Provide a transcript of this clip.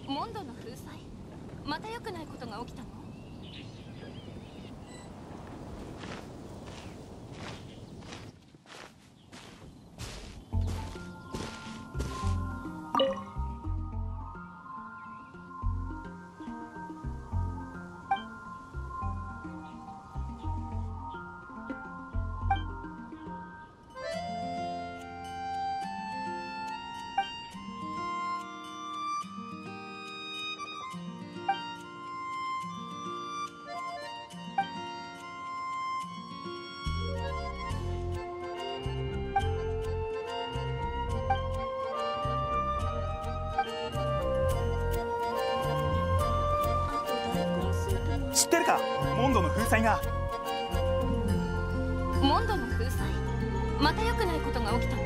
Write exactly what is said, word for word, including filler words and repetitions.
モンドの封鎖、また良くないことが起きたの？ 知ってるか、モンドの封鎖が。 モンドの封鎖、また良くないことが起きたの？